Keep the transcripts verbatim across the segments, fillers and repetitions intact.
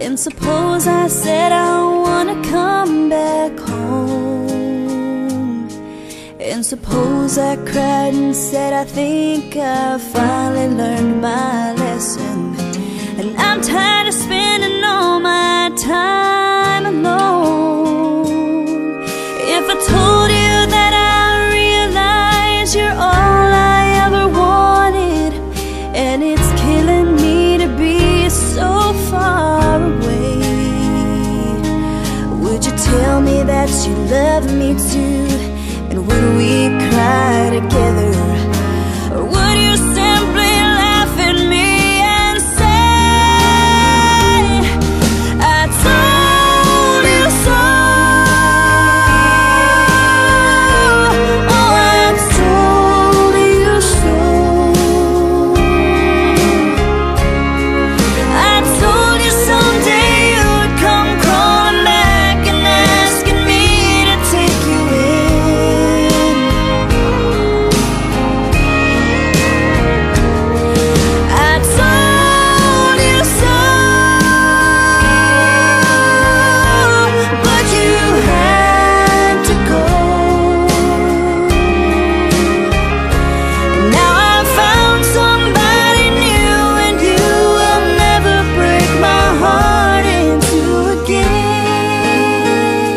And suppose I said I wanna come back home, and suppose I cried and said I think I finally learned my lesson, and I'm tired of spending all my time alone. If I told you that I realize you're all I ever wanted, and it's killing me to be so far away, would you tell me that you love me too? And would we cry together? Or would you simply laugh at me and say, I told you so? Oh, I told you so. I told you someday you would come crawling back and asking me to take you in. I told you so, but you had to go. Now I've found somebody new, and you will never break my heart in two again.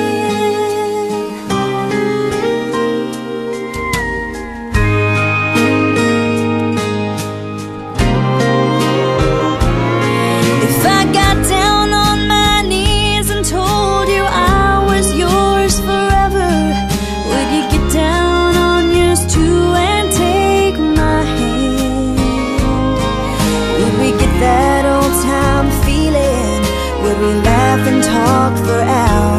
If I got down on my knees and told you I was yours forever, would you get down on yours too and take my hand? Would we get that old time feeling? Would we laugh and talk for hours?